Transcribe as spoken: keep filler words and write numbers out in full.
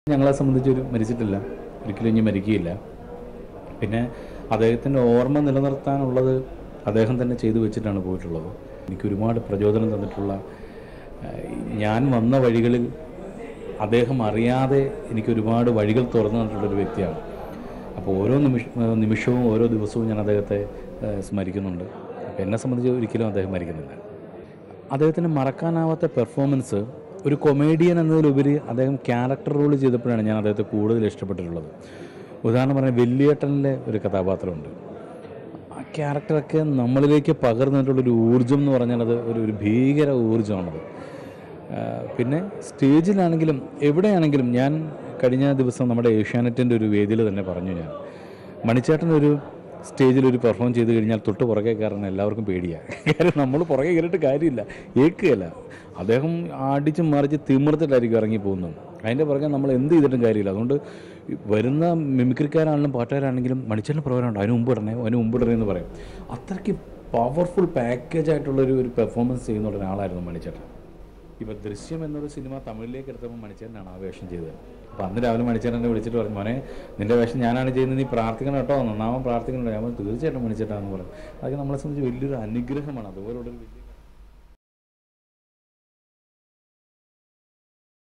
ഞങ്ങളെ സംബന്ധിച്ചൊരു മരിച്ചിട്ടില്ല, ഒരിക്കലും ഇനി മരിക്കുകയില്ല. പിന്നെ അദ്ദേഹത്തിൻ്റെ ഓർമ്മ നിലനിർത്താനുള്ളത് അദ്ദേഹം തന്നെ ചെയ്തു വെച്ചിട്ടാണ് പോയിട്ടുള്ളത്. എനിക്ക് ഒരുപാട് പ്രചോദനം തന്നിട്ടുള്ള, ഞാൻ വന്ന വഴികളിൽ അദ്ദേഹം അറിയാതെ എനിക്കൊരുപാട് വഴികൾ തുറന്നു തന്നിട്ടുള്ളൊരു വ്യക്തിയാണ്. അപ്പോൾ ഓരോ നിമിഷ നിമിഷവും ഓരോ ദിവസവും ഞാൻ അദ്ദേഹത്തെ സ്മരിക്കുന്നുണ്ട്. അപ്പോൾ എന്നെ സംബന്ധിച്ച് ഒരിക്കലും അദ്ദേഹം മരിക്കുന്നില്ല. അദ്ദേഹത്തിന് മറക്കാനാവാത്ത പെർഫോമൻസ്, ഒരു കൊമേഡിയൻ എന്നതിലുപരി അദ്ദേഹം ക്യാരക്ടർ റോൾ ചെയ്തപ്പോഴാണ് ഞാൻ അദ്ദേഹത്തെ കൂടുതൽ ഇഷ്ടപ്പെട്ടിട്ടുള്ളത്. ഉദാഹരണം പറഞ്ഞാൽ വെള്ളിയേട്ടനിലെ ഒരു കഥാപാത്രമുണ്ട്. ആ ക്യാരക്ടറൊക്കെ നമ്മളിലേക്ക് പകർന്നിട്ടുള്ളൊരു ഊർജ്ജം എന്ന് പറഞ്ഞാൽ അത് ഒരു ഒരു ഭീകര ഊർജ്ജമാണത്. പിന്നെ സ്റ്റേജിലാണെങ്കിലും എവിടെയാണെങ്കിലും, ഞാൻ കഴിഞ്ഞ ദിവസം നമ്മുടെ ഏഷ്യാനെറ്റിൻ്റെ ഒരു വേദിയിൽ തന്നെ പറഞ്ഞു, ഞാൻ മണിച്ചേട്ടനൊരു സ്റ്റേജിലൊരു പെർഫോം ചെയ്ത് കഴിഞ്ഞാൽ തൊട്ട് പുറകെ കയറാൻ എല്ലാവർക്കും പേടിയാണ്. കാര്യം നമ്മൾ പുറകെ കയറിയിട്ട് കാര്യമില്ല, ഏക്കുകയല്ല. അദ്ദേഹം അടിച്ച് മറിച്ച് തിമിർത്തിട്ടായിരിക്കും ഇറങ്ങി പോകുന്നത്. അതിൻ്റെ പുറകെ നമ്മൾ എന്ത് ചെയ്തിട്ടും കാര്യമില്ല. അതുകൊണ്ട് വരുന്ന മിമിക്രിക്കാരാണെങ്കിലും പാട്ടുകാരാണെങ്കിലും മണിച്ചേട്ടൻ പ്രോഗ്രാമുണ്ട്, അതിന് മുമ്പ് ഇടണേ അതിന് മുമ്പ് ഇടണേ എന്ന് പറയും. അത്രയ്ക്ക് പവർഫുൾ പാക്കേജായിട്ടുള്ളൊരു ഒരു പെർഫോമൻസ് ചെയ്യുന്ന ഒരാളായിരുന്നു മണിച്ചേട്ടൻ. ഇപ്പോൾ ദൃശ്യം എന്നൊരു സിനിമ തമിഴിലേക്ക് എടുത്തപ്പോൾ മണിച്ചേട്ടനാണ് ആ വേഷം ചെയ്തത്. അപ്പോൾ അന്ന് രാവിലെ മണിച്ചേട്ടൻ എന്നെ വിളിച്ചിട്ട് പറഞ്ഞു, മോനെ നിൻ്റെ വേഷം ഞാനാണ് ചെയ്യുന്നത്, നീ പ്രാർത്ഥിക്കണം കേട്ടോ, നന്നാവാൻ പ്രാർത്ഥിക്കണം. ഞാൻ തീർച്ചയായിട്ടും മണിച്ചേട്ടാന്ന് പറയും. അതൊക്കെ നമ്മളെ സംബന്ധിച്ച് വലിയൊരു അനുഗ്രഹമാണ്. അതുപോലുള്ള ഒരു വലിയ